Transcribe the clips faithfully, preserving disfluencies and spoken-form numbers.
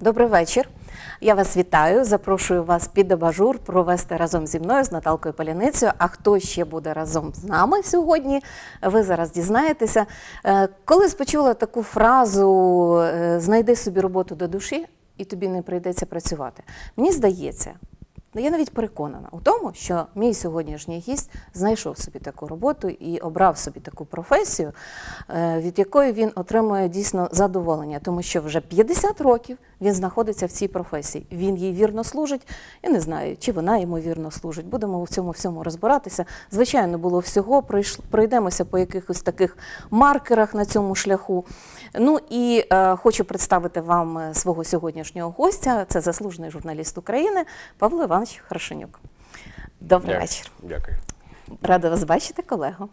Добрий вечір. Я вас вітаю, запрошую вас під абажур провести разом зі мною, з Наталкою Поляницею. А хто ще буде разом з нами сьогодні, ви зараз дізнаєтеся. Колись почула таку фразу «знайди собі роботу до душі, і тобі не прийдеться працювати». Мені здається, я навіть переконана у тому, що мій сьогоднішній гість знайшов собі таку роботу і обрав собі таку професію, від якої він отримує дійсно задоволення, тому що вже п'ятдесят років він знаходиться в цій професії. Він їй вірно служить, я не знаю, чи вона йому вірно служить. Будемо в цьому всьому розбиратися. Звичайно, було всього, пройдемося по якихось таких маркерах на цьому шляху. Ну і е, хочу представити вам свого сьогоднішнього гостя. Це заслужений журналіст України Павло Іванович Хорошенюк. Добрий Дякую. вечір. Дякую. Рада вас бачити, колего.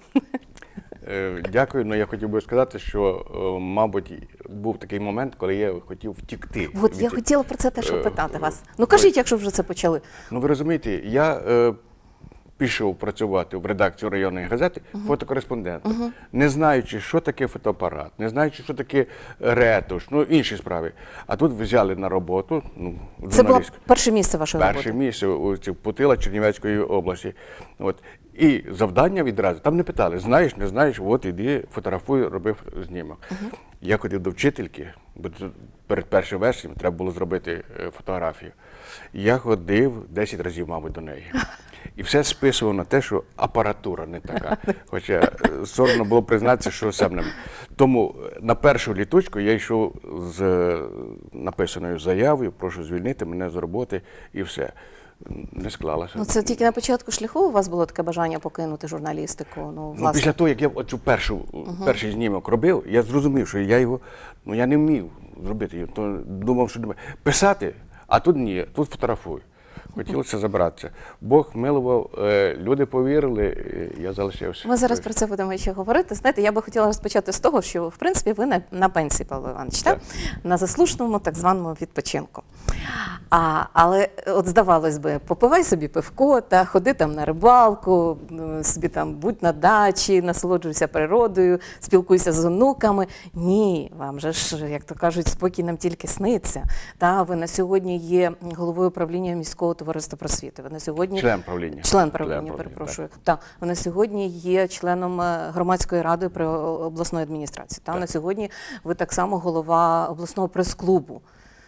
Дякую, але я хотів би сказати, що, мабуть, був такий момент, коли я хотів втікти. От, від... я хотіла про це теж питати вас. Ну, кажіть, якщо вже це почали. Ну, ви розумієте, я е, пішов працювати в редакцію районної газети uh-huh. фотокореспондентом, uh-huh. не знаючи, що таке фотоапарат, не знаючи, що таке ретуш, ну, інші справи. А тут взяли на роботу, ну, журналістку. Це було перше місце вашої роботи? Перше місце у Путила Чернівецької області. От. І завдання відразу, там не питали, знаєш, не знаєш, от іди, фотографуй, роби знімок. Uh-huh. Я ходив до вчительки, бо перед першим версієм треба було зробити фотографію. Я ходив десять разів, мабуть, до неї. І все списував на те, що апаратура не така. Хоча соромно було признатися, що сам не. Тому на першу літучку я йшов з написаною заявою, прошу звільнити мене з роботи і все. Не склалося. Ну, це тільки на початку шляху у вас було таке бажання покинути журналістику? Ну, власне. Ну, після того, як я оцю першу, uh-huh. перший знімок робив, я зрозумів, що я його, ну, я не вмів зробити його. То думав, що писати, а тут ні, тут фотографую. Хотілося забратися. Бог милував, люди повірили, я залишився. Ми зараз про це будемо ще говорити. Знаєте, я би хотіла розпочати з того, що, в принципі, ви на, на пенсії, Павло Іванович, так? На заслуженому так званому відпочинку. А, але от здавалось би, попивай собі пивко, та ходи там на рибалку, собі там будь на дачі, насолоджуйся природою, спілкуйся з онуками. Ні, вам же ж, як то кажуть, спокій нам тільки сниться. Та, ви на сьогодні є головою управління міського товариства просвіти. Ви на сьогодні... Член правління. Член правління, перепрошую. Так. Ви на сьогодні є членом громадської ради при обласної адміністрації. Та? На сьогодні ви так само голова обласного прес-клубу.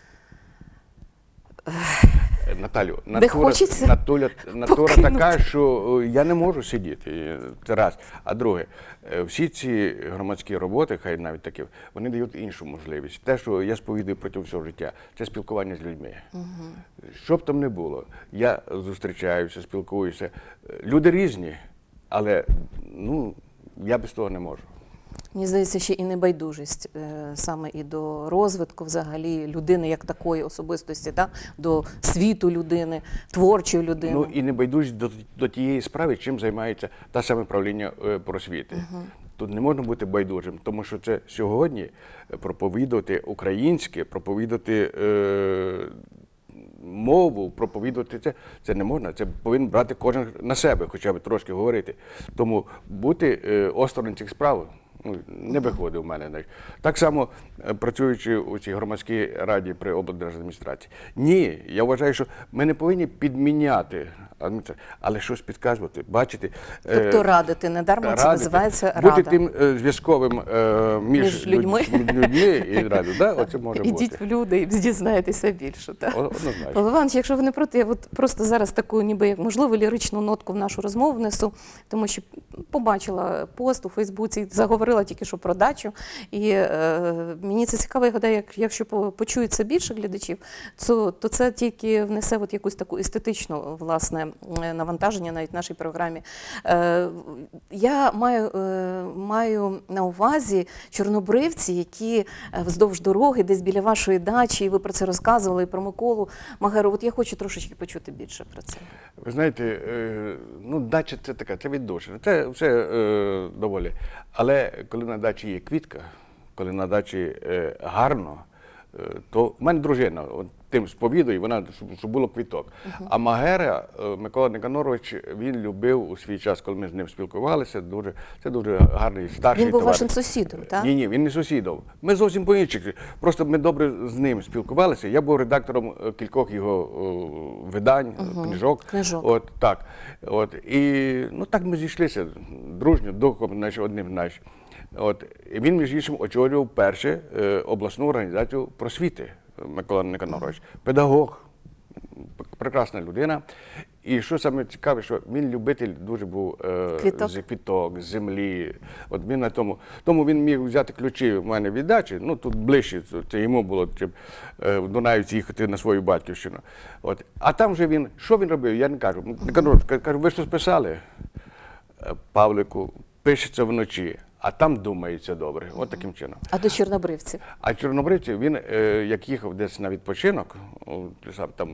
Наталю, натура, натура, натура така, що я не можу сидіти, це раз. А друге, всі ці громадські роботи, хай навіть такі, вони дають іншу можливість. Те, що я сповідую протягом всього життя, це спілкування з людьми. Угу. Що б там не було, я зустрічаюся, спілкуюся. Люди різні, але ну, я без того не можу. Мені здається, ще і небайдужість саме і до розвитку взагалі людини як такої особистості, так? До світу людини, творчої людини. Ну і небайдужість до, до тієї справи, чим займається та саме правління просвіти. Угу. Тут не можна бути байдужим, тому що це сьогодні проповідувати українське, проповідувати е, мову, проповідувати це, це не можна, це повинен брати кожен на себе, хоча б трошки говорити. Тому бути е, осторонь цих справ не виходить в мене. Так само, працюючи у цій громадській раді при облдержадміністрації. Ні, я вважаю, що ми не повинні підміняти, але щось підказувати, бачити. Тобто радити, не дарма це називається рада. Бути тим зв'язковим між, між людьми. людьми і радою. Да? Оце може Ідіть бути. в люди і дізнаєтеся більше. Однозначно. Павло Іванович, якщо ви не проти, я от просто зараз таку, ніби як можливо, ліричну нотку в нашу розмову внесу, тому що побачила пост у Фейсбуці, заговорила тільки що про дачу, і е, мені це цікаво, я гадаю, як, якщо почують це більше глядачів, то, то це тільки внесе от якусь таку естетичну, власне, навантаження навіть в нашій програмі. Е, я маю, е, маю на увазі чорнобривці, які вздовж дороги, десь біля вашої дачі, і ви про це розказували, і про Миколу Магеру. От я хочу трошечки почути більше про це. Ви знаєте, е, ну, дача це така, це віддушина, це все е, доволі. Але коли на дачі є квітка, коли на дачі е, гарно, е, то в мене дружина, от тим сповідує, вона, щоб, щоб було квіток. Uh-huh. А Магера, Микола Никанорович, він любив у свій час, коли ми з ним спілкувалися, дуже, це дуже гарний старший Він був товариш. вашим сусідом, так? Ні, ні, він не сусідом. Ми зовсім по-іншому. Просто ми добре з ним спілкувалися. Я був редактором кількох його о, видань, uh-huh. книжок. Книжок. От, так. От, і ну, так ми зійшлися дружньо, духом, знаєш, одним, знаєш. От, і він, між іншим, очолював перше е, обласну організацію просвіти, Микола Никанорович. Педагог, прекрасна людина. І що саме цікаве, що він любитель дуже був е, квіток. з квіток, з землі. От він на тому, тому він міг взяти ключі в мене від дачі, ну тут ближче, це йому було, чим е, в Дунаївці їхати на свою батьківщину. От. А там же він, що він робив, я не кажу. Никанорович каже, ви щось писали? Павлику, пишеться вночі. А там думається добре, от таким чином. А до чорнобривців? А чорнобривців, він, е, як їхав десь на відпочинок, там,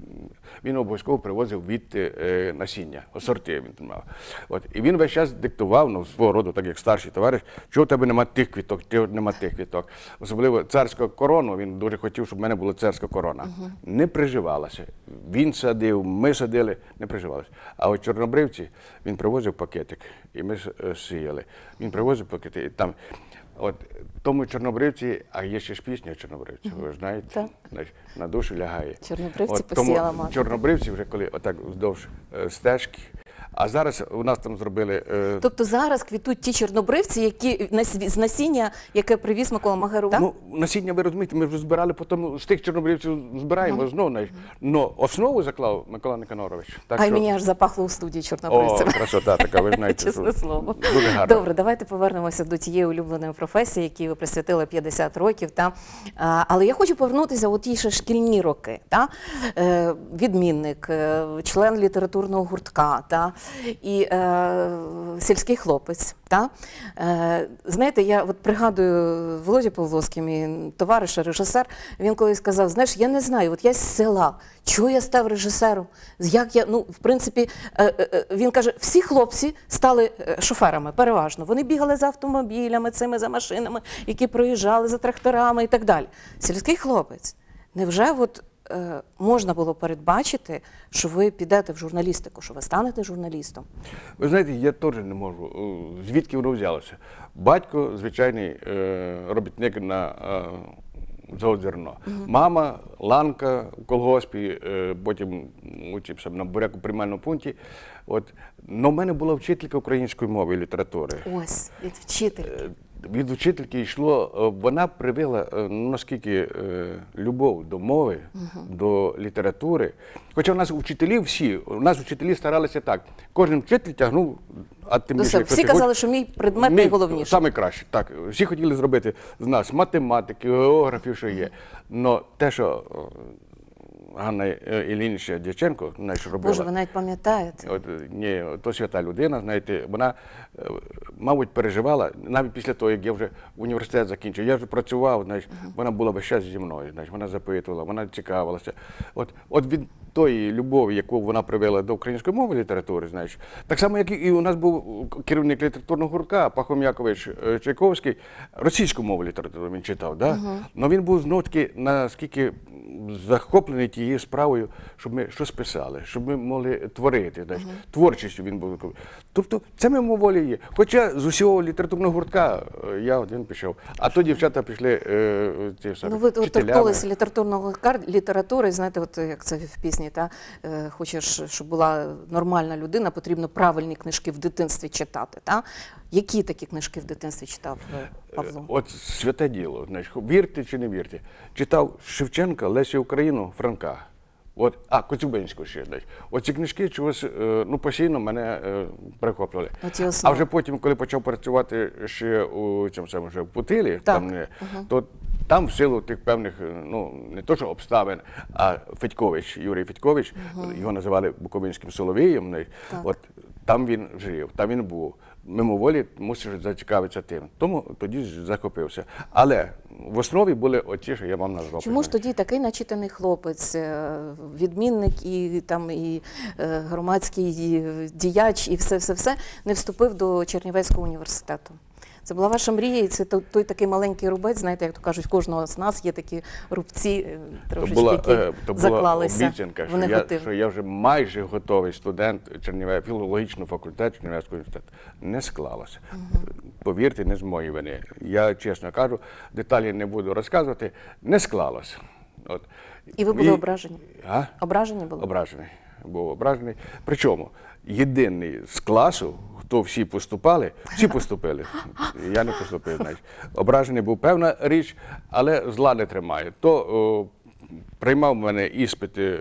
він обов'язково привозив від е, насіння, сорти він мав. От, і він весь час диктував, ну, свого роду, так як старший товариш, чого в тебе нема тих квіток, чого нема тих квіток. Особливо царську корону, він дуже хотів, щоб в мене була царська корона. Uh-huh. Не приживалася. Він садив, ми садили, не приживалася. А от чорнобривці, він привозив пакетик, і ми сіяли. Він привозив пакети, і там, от, тому чорнобривці, а є ще ж пісня чорнобривці, ви ж знаєте, так. Значить, на душу лягає. Чорнобривці от, посіяла тому мати. Чорнобривці вже коли отак вздовж е, стежки, а зараз у нас там зробили... Е... Тобто зараз квітуть ті чорнобривці, які з насіння, яке привіз Микола Магеру, так? Ну, насіння, ви розумієте, ми вже збирали, потім з тих чорнобривців збираємо uh-huh. знову. Но основу заклав Микола Никанорович. Так, а й що... мені аж запахло у студії чорнобривцями. О, красота така, ви знаєте. Чесне слово. Дуже гарно. Добре, давайте повернемося до тієї улюбленої професії, якій ви присвятили п'ятдесят років. Та? А, але я хочу повернутися у ті ще шкільні роки. Та? Е, відмінник, е, член літературного гуртка, та? І е, сільський хлопець. Та? Е, знаєте, я от пригадую Володя Павловський, мій товариш, режисер, він колись сказав, знаєш, я не знаю, от я з села, чого я став режисером, як я, ну, в принципі, е, е, він каже, всі хлопці стали шоферами, переважно. Вони бігали за автомобілями, цими, за машинами, які проїжджали, за тракторами і так далі. Сільський хлопець. Невже от е, можна було передбачити, що ви підете в журналістику, що ви станете журналістом? Ви знаєте, я теж не можу. Звідки воно взялося? Батько, звичайний е, робітник на е, завод зерно. Угу. Мама, ланка в колгоспі, е, потім учився на буряку приймальному пункті. От. Но в мене була вчителька української мови і літератури. Ось, від вчительки. Від вчительки йшло, вона привела, ну, наскільки, любов до мови, uh-huh. до літератури. Хоча у нас вчителі всі, у нас вчителі старалися так, кожен вчитель тягнув, а тим більше... Всі казали, що мій предмет найголовніший. Саме краще, так. Всі хотіли зробити з нас математики, географів, що є. Но те, що Ганна Іллінічна Дяченко, знаєш, робила. Боже, ви навіть пам'ятаєте. От, ні, то свята людина, знаєте, вона, мабуть, переживала, навіть після того, як я вже університет закінчив, я вже працював, знаєш, uh-huh. вона була весь час зі мною, знаєш, вона запитувала, вона цікавилася. От, от від тої любові, яку вона привела до української мови і літератури, знаєш, так само, як і у нас був керівник літературного гуртка Пахом Якович Чайковський, російську мову літературу він читав, да? Uh-huh. Но він був знов-таки наскільки захоплений тією справою, щоб ми щось писали, щоб ми могли творити, знаєш, uh-huh. творчістю він був. Тобто це мимоволі є. Хоча з усього літературного гуртка я один пішов, а то дівчата пішли е, ці самі, ну, ви вчителями. торкнулися літературного гуртка, літератури, знаєте, от як це в пісні, та, е, хочеш, щоб була нормальна людина, потрібно правильні книжки в дитинстві читати. Та? Які такі книжки в дитинстві читав Павло? От святе діло, знаєш, вірте чи не вірте. Читав Шевченка, Лесю Україну, Франка. От, а, Коцюбинську ще, знаєш. Оці книжки чогось, ну, постійно мене е, перехоплювали. А вже потім, коли почав працювати ще у цьому самому, вже в Путилі, так. там, не, uh-huh. то там в силу тих певних, ну, не то що обставин, а Федькович, Юрій Федькович, uh-huh. його називали Буковинським Соловієм, от, там він жив, там він був. Мимоволі мусиш зацікавитися тим. Тому тоді ж захопився. Але в основі були оті, що я вам назвав. Чому ж тоді такий начитаний хлопець, відмінник і, там, і громадський діяч, і все-все-все не вступив до Чернівецького університету? Це була ваша мрія, і це той, той такий маленький рубець, знаєте, як то кажуть, в кожного з нас є такі рубці, е, трошечки, була, які е, то була заклалися обіцянка, в що я, негатив. що я вже майже готовий студент Чернівецького філологічного факультету Чернівецького університету. Не склалося. Угу. Повірте, не з моєї вини. Я чесно кажу, деталі не буду розказувати, не склалося. От. І ви були І- ображені? А? Ображені були? Ображений. Був ображений. Причому єдиний з класу, хто всі поступали, всі поступили. Я не поступив, значить. Ображений був певна річ, але зла не тримає. То о, приймав в мене іспити е,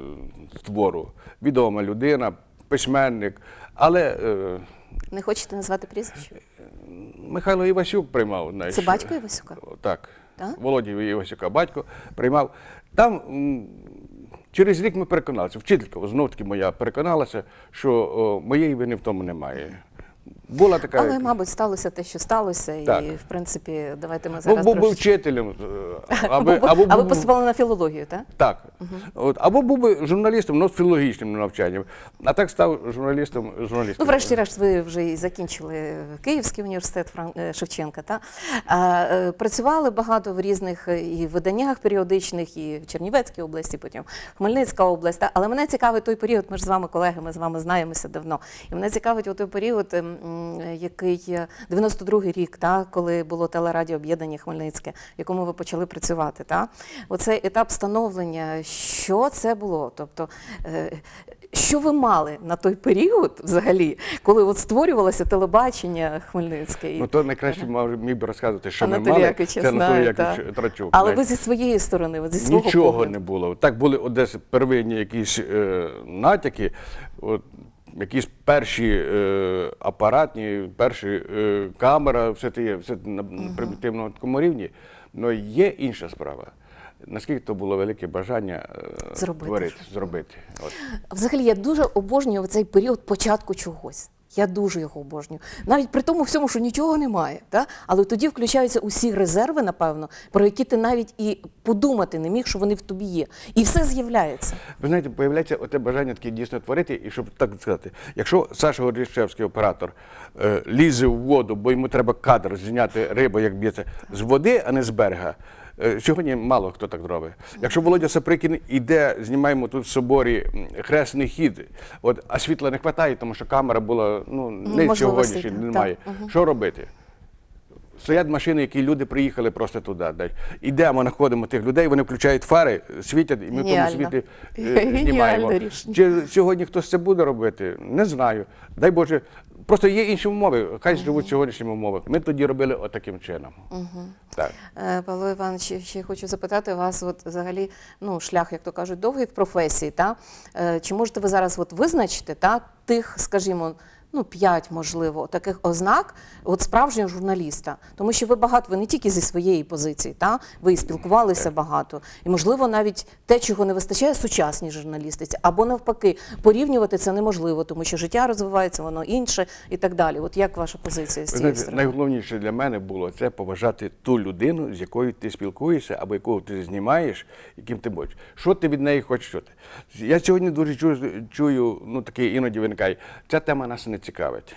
з твору. Відома людина, письменник, але е, Не хочете назвати прізвище? Михайло Івасюк приймав. Знаєш, Це батько Івасюка? Так. Так? Володя Івасюка батько приймав. Там м, через рік ми переконалися, вчителька, знов таки моя, переконалася, що о, моєї вини в тому немає. Була така. Але, мабуть, сталося те, що сталося, Так. і, в принципі, давайте ми Ну, зараз був би трошечки... вчителем. е, Аби, Або, або а ви був- поступали на філологію, так? Так. От, або був би журналістом, ну, з філологічним навчанням. А так став журналістом. журналістом. Ну, врешті-решт, ви вже і закінчили Київський університет Фран... е, Шевченка, та? А, е, працювали багато в різних е, і виданнях періодичних, і в Чернівецькій області, потім Хмельницька область. Та? Але мене цікавить той період, ми ж з вами колеги, ми з вами знаємося давно. І мене цікавить той період, ем, який е, дев'яносто другий рік, та? Коли було телерадіооб'єднання Хмельницьке, в якому ви почали працювати. Та? Оцей етап становлення, що це було? Тобто, е, що ви мали на той період взагалі, коли от створювалося телебачення Хмельницьке? І- Ну, то найкраще мав, міг би розказувати, що ми Анатолій мали. Якович, Це я Анатолій знаю, Якович так. Трачук. Але ви знаєш. зі своєї сторони, от зі свого Нічого погляду. не було. Так були десь первинні якісь е, натяки, от, якісь перші е, апаратні, перші е, камера, все це є, все на uh-huh. примітивному такому рівні. Але є інша справа. Наскільки то було велике бажання е, Зробити творити, щось. зробити. От. Взагалі, я дуже обожнюю цей період початку чогось. Я дуже його обожнюю. Навіть при тому всьому, що нічого немає. Та? Але тоді включаються усі резерви, напевно, про які ти навіть і подумати не міг, що вони в тобі є. І все з'являється. Ви знаєте, появляється оте бажання таке дійсно творити, і щоб так сказати, якщо Саша Горішевський, оператор, е, лізе в воду, бо йому треба кадр зняти рибу, як б'ється, з води, а не з берега, е, сьогодні мало хто так зробить. Якщо Володя Саприкін іде, знімаємо тут в соборі м, хресний хід, от, а світла не вистачає, тому що камера була, ну, не Можливості, сьогоднішня, так. немає. Мгм. Що робити? Стоять машини, які люди приїхали просто туди. Дай. Ідемо, знаходимо тих людей, вони включають фари, світять, і ми в тому Геніально. світі е, Геніальне знімаємо. рішення. Чи сьогодні хтось це буде робити? Не знаю. Дай Боже, просто є інші умови, хай живуть сьогоднішніми умовами. Ми тоді робили отаким чином. Так. Е, Павло Іванович, ще- ще хочу запитати вас, от взагалі, ну, шлях, як то кажуть, довгий в професії, та? Е, Чи можете ви зараз от визначити, та, тих, скажімо, ну, п'ять, можливо, таких ознак от справжнього журналіста? Тому що ви багато, ви не тільки зі своєї позиції, та? Ви і спілкувалися багато. І, можливо, навіть те, чого не вистачає сучасній журналістиці, або навпаки, порівнювати це неможливо, тому що життя розвивається, воно інше і так далі. От як ваша позиція з Ви цієї знаєте, сторони? найголовніше для мене було це поважати ту людину, з якою ти спілкуєшся, або якого ти знімаєш, яким ти будеш. Що ти від неї хочеш чути? Я сьогодні дуже чую, чую ну таке іноді виникає, ця тема нас не цікавить.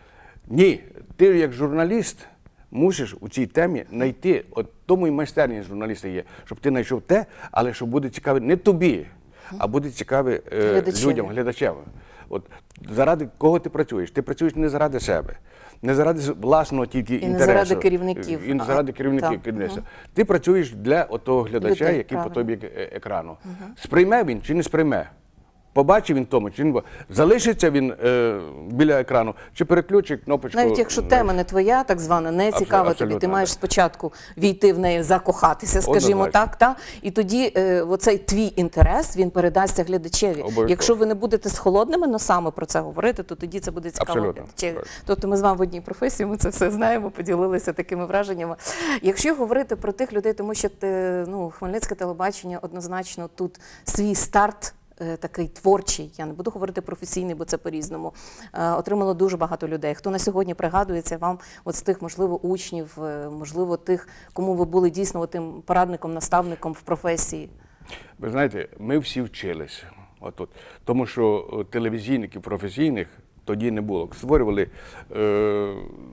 Ні, ти як журналіст мусиш у цій темі знайти, от тому і майстерність журналіста є, щоб ти знайшов те, але що буде цікаве не тобі, а буде цікаве е, Глядачеві. людям, глядачеві. От заради кого ти працюєш? Ти працюєш не заради себе, не заради власного тільки І не інтересу. заради керівників. І не А, заради керівників. так. керівництва. Ти працюєш для отого глядача, Людей, який по правильно. тобі е- екрану. Сприйме він чи не сприйме? Побачив він тому, чи не побачив? Залишиться він е, біля екрану, чи переключить кнопочку. Навіть якщо е, тема не твоя, так звана, не цікава тобі, абсолютно, ти маєш так. спочатку війти в неї, закохатися, скажімо Однозначно. так, та? І тоді е, оцей твій інтерес, він передасться глядачеві. Обов'язково. Якщо ви не будете з холодними носами про це говорити, то тоді це буде цікаво Абсолютно. глядачеві. Так. Тобто ми з вами в одній професії, ми це все знаємо, поділилися такими враженнями. Якщо говорити про тих людей, тому що те, ну, Хмельницьке телебачення однозначно тут свій старт е, такий творчий, я не буду говорити професійний, бо це по-різному, е, отримало дуже багато людей. Хто на сьогодні пригадується вам от з тих, можливо, учнів, е, можливо, тих, кому ви були дійсно тим порадником, наставником в професії? Ви знаєте, ми всі вчилися. Отут. Тому що е, телевізійників професійних тоді не було. Створювали е,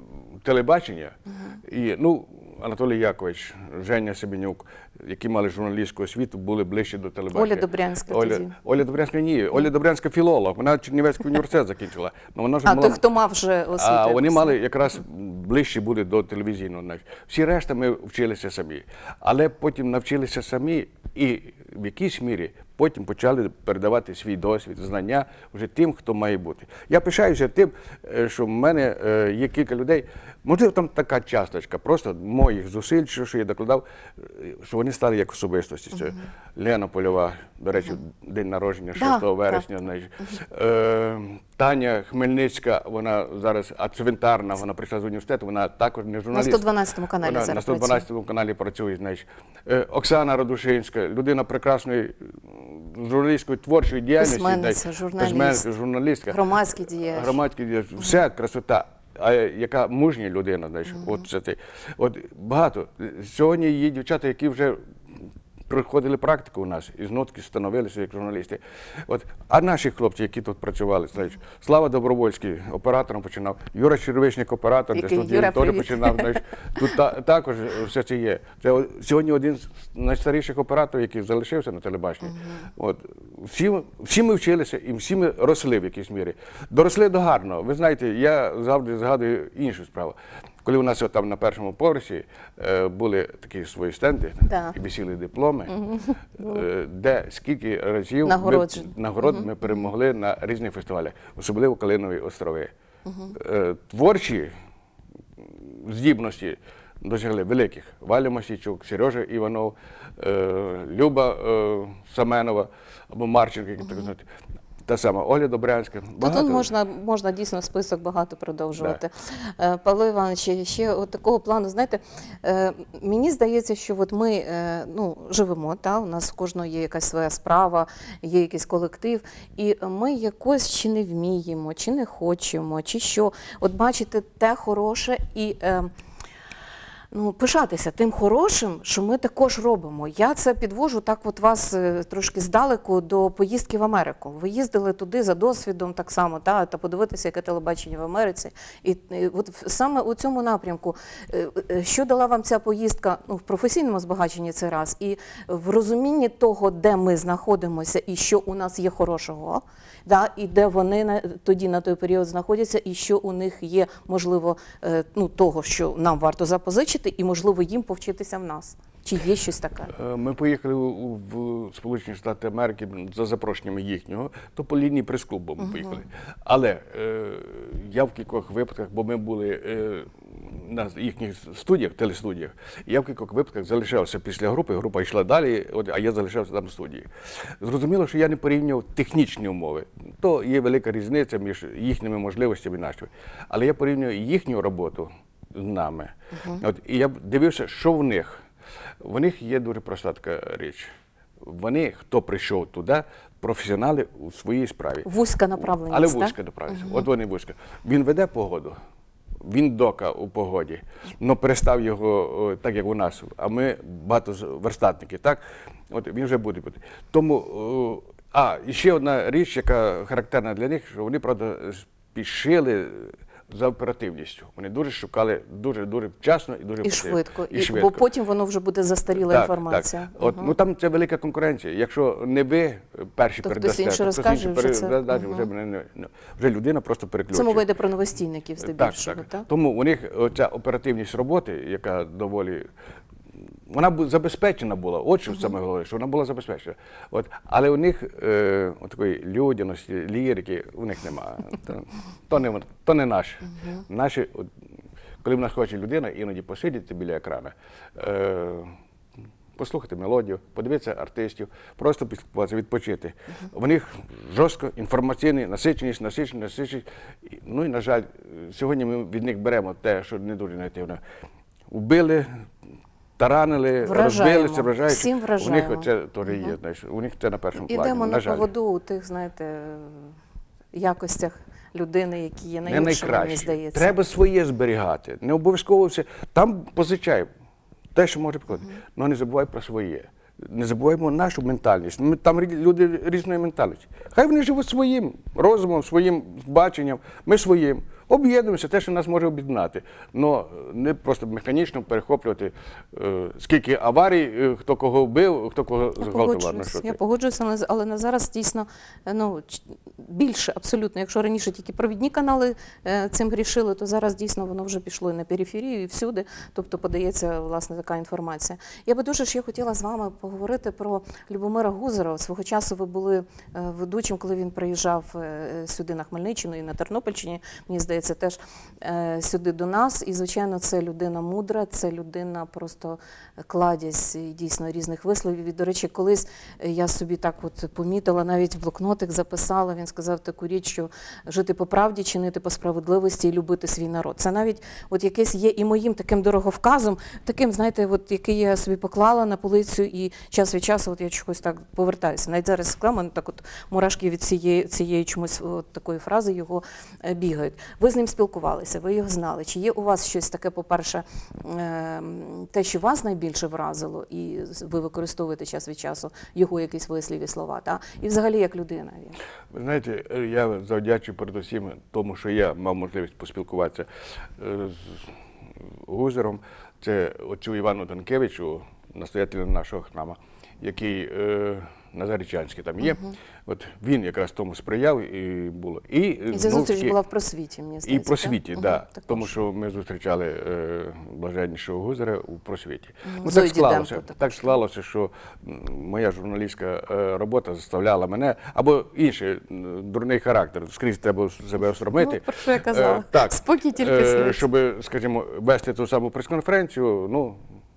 телебачення. І, ну, Анатолій Якович, Женя Семенюк, які мали журналістську освіту, були ближче до телебачення. Оля Добрянська Оля, тоді. Оля Добрянська ні. Оля Добрянська філолог, вона Чернівецький університет закінчила. Но вона ж А мала... той, хто мав вже освіту. А вони якусь. мали якраз ближче були до телевізійного. знаєш. Всі решта ми вчилися самі. Але потім навчилися самі і в якійсь мірі потім почали передавати свій досвід, знання вже тим, хто має бути. Я пишаюся тим, е, що в мене е, є кілька людей, можливо, там така часточка, просто моїх зусиль, що, що я докладав, е, що вони стали як особистості. Це Лена Польова, до речі, день народження шостого вересня. знаєш. Е, Таня Хмельницька, вона зараз ацвинтарна, вона прийшла з університету, вона також не журналіст. На сто дванадцятому каналі Вона зараз на сто дванадцятому каналі працює, знаєш. Е, Оксана Радушинська, людина прекрасної журналістської творчої діяльності. Письменниця, знаєш, журналіст. письменниця, журналістка. Громадський діяч. Громадський діяч. Вся красота. А яка мужня людина, знаєш, от це ти. От багато. Сьогодні є дівчата, які вже проходили практику у нас, і знотки становилися як журналісти. От, а наші хлопці, які тут працювали, знаєш, Слава Добровольський оператором починав, Юра Червичник оператор, Який? десь тут Юра, він теж привіт. починав. Знаєш, тут та, також все це є. Це о- сьогодні один з найстаріших операторів, який залишився на телебаченні. От, всі, всі ми вчилися і всі ми росли в якійсь мірі. Доросли до гарного. Ви знаєте, я завжди згадую іншу справу. Коли у нас там на першому поверсі е, були такі свої стенди, Так. і висіли дипломи, е, де скільки разів Нагороджень. ми, нагород ми перемогли на різних фестивалях, особливо Калинові острови. Е, творчі здібності досягли великих. Валя Масійчук, Сережа Іванов, е, Люба е, Саменова або Марченко, як так знаєте. Та сама Оля Добрянська. Тут Багато. можна, можна дійсно список багато продовжувати. Е, Павло Іванович, ще от такого плану, знаєте, е, мені здається, що от ми е, ну, живемо, та, у нас в кожного є якась своя справа, є якийсь колектив, і ми якось чи не вміємо, чи не хочемо, чи що. От бачите те хороше і... Е, Ну, пишатися тим хорошим, що ми також робимо. Я це підвожу так от вас е, трошки здалеку до поїздки в Америку. Ви їздили туди за досвідом так само, та, та подивитися, яке телебачення в Америці. І, і от в- саме у цьому напрямку, е, е, що дала вам ця поїздка ну, в професійному збагаченні цей раз, і в розумінні того, де ми знаходимося і що у нас є хорошого, да, і де вони на, тоді на той період знаходяться, і що у них є, можливо, е, ну, того, що нам варто запозичити, і, можливо, їм повчитися в нас. Чи є щось таке? Е, Ми поїхали у- в Сполучені Штати Америки за запрошенням їхнього, то по лінії прес-клубу ми поїхали. Але е, я в кількох випадках, бо ми були е, на їхніх студіях, телестудіях, і я в кількох випадках залишався після групи, група йшла далі, от, а я залишався там в студії. Зрозуміло, що я не порівнював технічні умови. То є велика різниця між їхніми можливостями і нашими. Але я порівнюю їхню роботу з нами. От, і я б дивився, що в них. В них є дуже проста така річ. Вони, хто прийшов туди, професіонали у своїй справі. Вузька направленість, Але так? вузька направленість. От вони вузька. Він веде погоду, він дока у погоді, але перестав його о, так, як у нас, а ми багато з- верстатники, так? От він вже буде бути. Тому, о, а, і ще одна річ, яка характерна для них, що вони, правда, спішили за оперативністю. Вони дуже шукали дуже-дуже вчасно і дуже І потрібно. швидко. І І, швидко. бо потім воно вже буде застаріла Так, інформація. Так. От, ну, там це велика конкуренція. Якщо не ви перші То хтось передасте, інший то розкаже, вже це- передасть, вже, мене не- не- вже людина просто переключує. Це мова йде про новостійників Так, здебільшого, так. так? Тому у них ця оперативність роботи, яка доволі. Вона бу- забезпечена була, от що саме головне, що вона була забезпечена. От, але у них е, от такої людяності, лірики, у них немає. То, то, не, вон- то не наше. Наші, от, коли в нас хоче людина, іноді посидіти біля екрана, е, послухати мелодію, подивитися артистів, просто поспілкуватися, відпочити. У них жорстко інформаційний, насиченість, насиченість, насиченість. І, ну і, на жаль, сьогодні ми від них беремо те, що не дуже негативно. Убили, таранили, Вражаємо. розбилися, вражають. Всім У вражаємо. них це теж є, знаєш, у них це на першому плані, Ідемо на на жаль. поводу у тих, знаєте, якостях людини, які є Не найгіршими, мені найкраще. здається. Треба своє зберігати. Не обов'язково все. Там позичай те, що може підходити. Але не забувай про своє. Не забуваємо нашу ментальність. Ми, там рі- люди різної ментальності. Хай вони живуть своїм розумом, своїм баченням, ми своїм. об'єднуємося, те, що нас може об'єднати. Но не просто механічно перехоплювати, е, скільки аварій, е, хто кого вбив, хто кого Я зґвалтував. Ну, погоджуюсь, що я ти? погоджуюся, але- але на зараз дійсно е, ну, ч- більше абсолютно. Якщо раніше тільки провідні канали е, цим грішили, то зараз дійсно воно вже пішло і на периферію, і всюди. Тобто подається власне така інформація. Я би дуже ще хотіла з вами поговорити про Любомира Гузера. Свого часу ви були е, ведучим, коли він приїжджав е, сюди на Хмельниччину і на Тернопільщині, мені здається, теж е, сюди до нас. І, звичайно, це людина мудра, це людина просто кладязь і дійсно різних висловів. І, до речі, колись я собі так от помітила, навіть в блокнотик записала, він сказав таку річ, що жити по правді, чинити по справедливості і любити свій народ. Це навіть от якесь є і моїм таким дороговказом, таким, знаєте, от який я собі поклала на полицю і час від часу от я чогось так повертаюся. Навіть зараз склала, мене так от мурашки від цієї, цієї чомусь от такої фрази його е, бігають. Ви з ним спілкувалися, ви його знали. Чи є у вас щось таке, по-перше, е, те, що вас найбільше вразило, і ви використовуєте час від часу його якісь вислів і слова, та? І взагалі як людина він? Ви знаєте, е, я завдячую передусім тому, що я мав можливість поспілкуватися е, з Гузером. Це оцю Івану Данкевичу, настоятелю нашого храма, який е, на Зарічанській там є. Мгм. От він якраз тому сприяв і було. І, І ця знову зустріч таки, була в просвіті, мені і здається. просвіті, так? да, Мгм, також. тому що ми зустрічали е, блаженнішого Гузера у просвіті. Мгм. Ну, Зої так склалося, Діденко також. так склалося, що м, моя журналістська е, робота заставляла мене, або інший м, дурний характер, скрізь треба себе осоромити. Ну, про що я казала. Е, так, Спокій тільки е, сниться. щоб, скажімо, вести ту саму прес-конференцію, ну,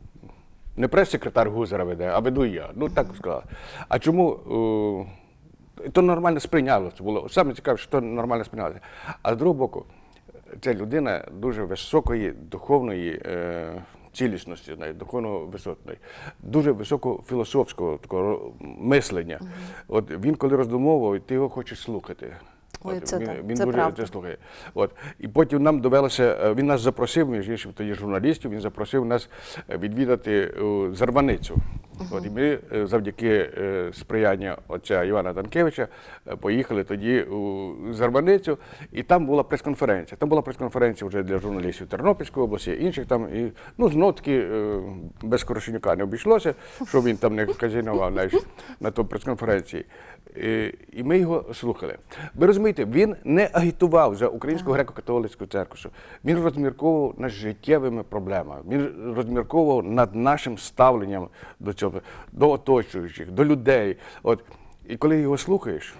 не прес-секретар Гузера веде, а веду я. Ну, так сказали. А чому? е, То нормально сприйнялося було. Саме цікаве, що то нормально сприйнялося. А з другого боку, це людина дуже високої духовної е, цілісності, навіть духовно висотної, дуже високого філософського такого мислення. От він, коли роздумовував, ти його хочеш слухати. Ой, От, це він так, він це дуже правда. це слухає. От. І потім нам довелося, е, він нас запросив, між іншим, тоді журналістів, він запросив нас е, відвідати е, Зарваницю. От, і ми е, завдяки е, сприяння отця Івана Данкевича е, поїхали тоді у Зарваницю, і там була прес-конференція. Там була прес-конференція вже для журналістів Тернопільської області, інших там, і, ну, знов таки е, без Корошенюка не обійшлося, що він там не казінував навіть на тій прес-конференції. І, і ми його слухали. Ви розумієте, він не агітував за Українську греко-католицьку церкву. що Він розмірковував над життєвими проблемами, він розмірковував над нашим ставленням до цього, до оточуючих, до людей. От. І коли його слухаєш,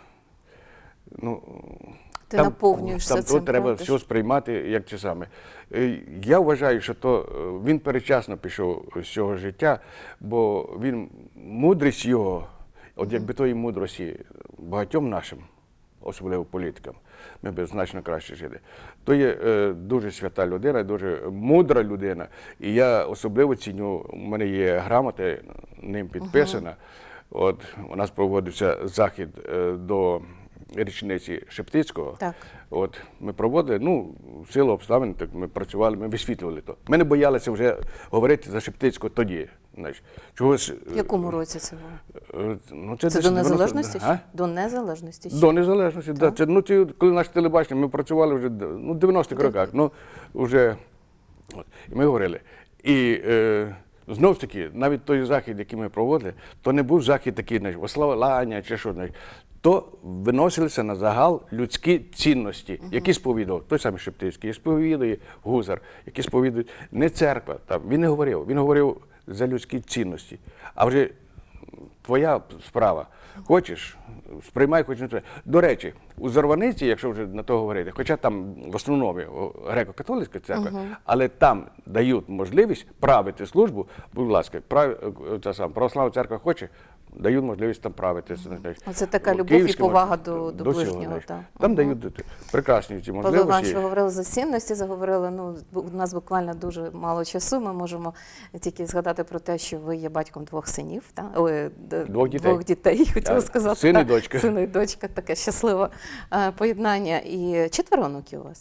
ну, Ти наповнюєшся там, цим, то треба правда ж? все сприймати як це саме. Е, Я вважаю, що то е, він передчасно пішов з цього життя, бо він, мудрість його, от якби тої мудрості багатьом нашим, особливо політикам, ми б значно краще жили. То є е, дуже свята людина, дуже мудра людина. І я особливо ціню, у мене є грамота, ним підписана. От, у нас проводився захід е, до річниці Шептицького. Так. От, ми проводили, ну, в силу обставин, так ми працювали, ми висвітлювали то. Ми не боялися вже говорити за Шептицького тоді. Знаєш. Чогось, В якому році це було? е, ну, Це десь до дев'яносто незалежності? А? ще? До незалежності? ще? До незалежності, так. Да. Це, ну, ці, коли наше телебачення, ми працювали вже ну, в дев'яностих роках. Ну, вже, от, і ми говорили. І е, знов таки, навіть той захід, який ми проводили, то не був захід такий, знаєш, ославляння чи що, знаєш, то виносилися на загал людські цінності, які сповідував той самий Шептицький, сповідує Гузар, які сповідують не церква. Там, він не говорив, він говорив за людські цінності. А вже твоя справа. Хочеш, сприймай, хоч не сприймай. До речі, у Зарваниці, якщо вже на то говорити, хоча там в основному греко-католицька церква, uh-huh. але там дають можливість правити службу, будь ласка, прав... та сам, православна церква хоче, дають можливість там правити. Знаєш, Оце така любов і Київським, повага до, до, до цього, ближнього. знаєш. Та. Там Мгм. дають прекрасні ці Павло Іванович, можливості. ви говорили за цінності, заговорили, ну, у нас буквально дуже мало часу, ми можемо тільки згадати про те, що ви є батьком двох синів, та? Ой, д- Двох дітей. двох дітей, хотіла Так, сказати. син і та. дочка. Син і дочка, таке щасливе е, поєднання. І четверо онуків у вас, так?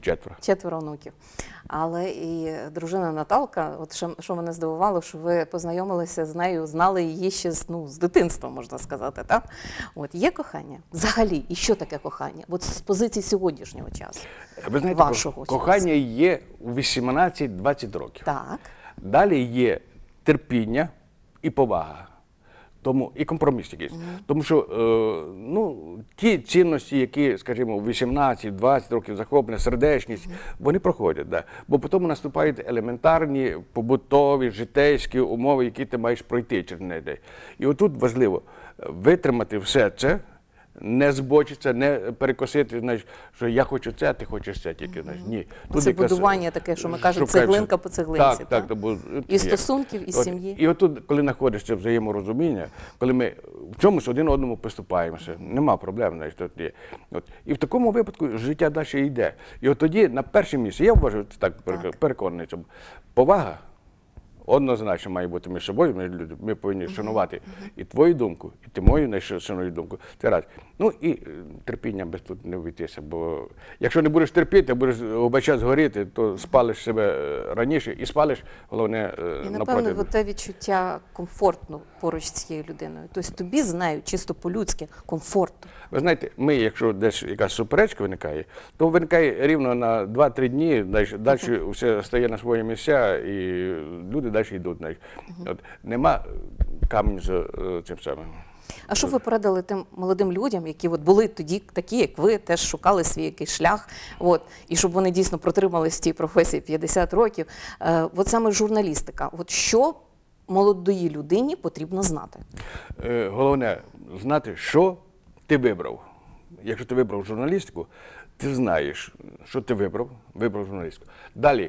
Четверо. Четверо онуків. Але і дружина Наталка, от що, що мене здивувало, що ви познайомилися з нею, знали її ще з, ну, з дитинства, можна сказати, так? От, є кохання? Взагалі, і що таке кохання? От з позиції сьогоднішнього часу, Ви знаєте, вашого ко- кохання є у вісімнадцять-двадцять років. Так. Далі є терпіння і повага. Тому і компроміс якийсь. Mm-hmm. Тому що е, ну, ті цінності, які, скажімо, у вісімнадцять-двадцять років захоплення, сердечність, mm-hmm. вони проходять. Да. Бо потім наступають елементарні, побутові, житейські умови, які ти маєш пройти через неї. І отут важливо витримати все це, не збочитися, не перекосити, знаєш, що я хочу це, а ти хочеш це тільки. Знаєш. Ні. Тут це якраз будування таке, що ми кажемо, цеглинка по цеглинці. Так, так. так бо, і стосунків, і от, сім'ї. І отут, коли знаходишся взаєморозуміння, коли ми в чомусь один одному поступаємося, нема проблем. Знаєш, тут є. От. І в такому випадку життя далі йде. І от тоді на перше місце, я вважаю, так, так. переконаний, що повага однозначно має бути між собою, ми, люди, ми повинні шанувати uh-huh. і твою думку, і ти мою найшановну думку. Це раз. Ну і е, терпіння без тут не вийтися, бо якщо не будеш терпіти, будеш обача згоріти, то спалиш себе е, раніше і спалиш, головне, е, і, напроти. напевно, те відчуття комфортно поруч з цією людиною. Тобто тобі, знаю, чисто по-людськи, комфортно. Ви знаєте, ми, якщо десь якась суперечка виникає, то виникає рівно на два-три дні, далі, далі все стає на свої місця, і люди далі йдуть. Uh-huh. От, нема камінь з uh, цим самим. А що ви порадили тим молодим людям, які от були тоді такі, як ви, теж шукали свій якийсь шлях, от, і щоб вони дійсно протримались в цій професії п'ятдесят років, е, от саме журналістика, от що молодої людині потрібно знати? Е, головне знати, що ти вибрав. Якщо ти вибрав журналістику, ти знаєш, що ти вибрав, вибрав журналістику. Далі,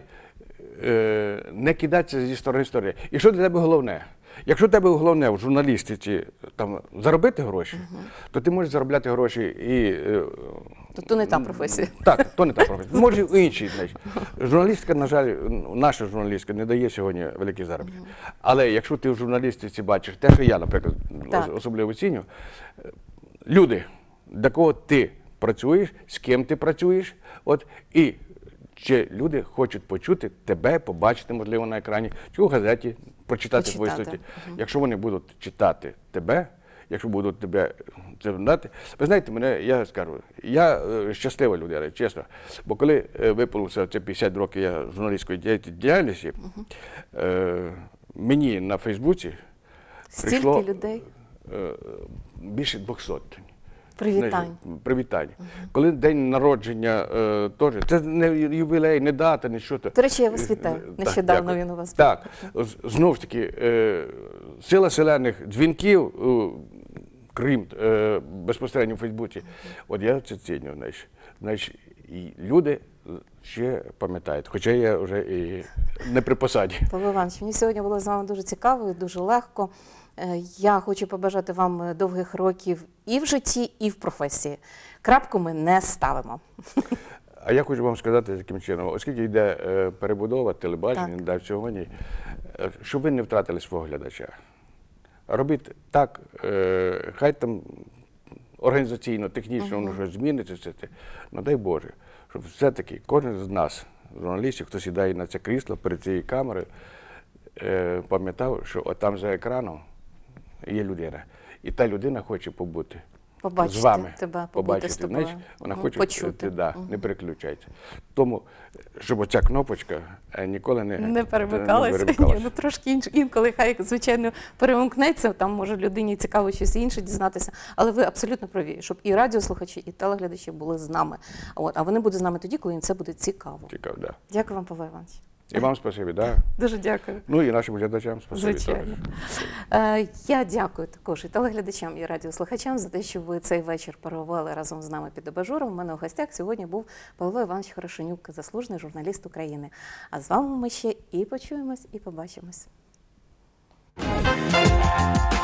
е, не кидатися зі сторони сторони. І що для тебе головне? Якщо тебе головне в журналістиці там, заробити гроші, uh-huh. то ти можеш заробляти гроші і… Е, то, то не та професія. Так, то не та професія. Може і інші. Значить. Журналістика, на жаль, наша журналістика не дає сьогодні великі заробітки. Uh-huh. Але якщо ти в журналістиці бачиш те, що я, наприклад, так. особливо ціню, люди, для кого ти працюєш, з ким ти працюєш, от, і чи люди хочуть почути тебе, побачити, можливо, на екрані, чи у газеті, прочитати твої статті. Угу. Якщо вони будуть читати тебе, якщо будуть тебе це знати, ви знаєте, мене, я скажу, я е, щаслива людина, чесно, бо коли е, випалося це п'ятдесят років я журналістської діяльності, угу. е, мені на Фейсбуці стільки прийшло людей? Е, більше двохсот. Привітань. Привітань. Угу. Коли день народження, е, теж, це не ювілей, не дата, не що то. До речі, я вас вітаю. Нещодавно так, він у вас був. Так, знов ж таки, е, сила селених дзвінків, е, крім е, безпосередньо в Фейсбуці, угу. от я це ціню, знаєш. Знаєш, і люди ще пам'ятають, хоча я вже і не при посаді. Павло Іванович, мені сьогодні було з вами дуже цікаво і дуже легко. Я хочу побажати вам довгих років і в житті, і в професії. Крапку ми не ставимо. А я хочу вам сказати таким чином, оскільки йде е, перебудова, телебачення, да, сьогодні, е, щоб ви не втратили свого глядача. Робіть так, е, хай там організаційно, технічно воно uh-huh. щось зміниться, все це, ну дай Боже, щоб все-таки кожен з нас, журналістів, хто сідає на це крісло перед цією камерою, е, пам'ятав, що от там за екраном є людина. І та людина хоче побути побачити з вами. Тебе, побачити з тобою. Знаєш, вона угу. хоче, почути. Ти, да, угу. не переключається. Тому, щоб оця кнопочка ніколи не, не перемикалася. Не перемикалася. Ну, трошки інш, інколи хай, звичайно, перемкнеться, там може людині цікаво щось інше дізнатися. Але ви абсолютно праві, щоб і радіослухачі, і телеглядачі були з нами. От, а вони будуть з нами тоді, коли їм це буде цікаво. Цікаво, да. Дякую вам, Павло Іванович. І вам спасибі, да. Дуже дякую. Ну і нашим глядачам спасибі. Звичайно. Е, я дякую також і телеглядачам, і радіослухачам за те, що ви цей вечір провели разом з нами під абажуром. У мене у гостях сьогодні був Павло Іванович Хорошенюк, заслужений журналіст України. А з вами ми ще і почуємось, і побачимось.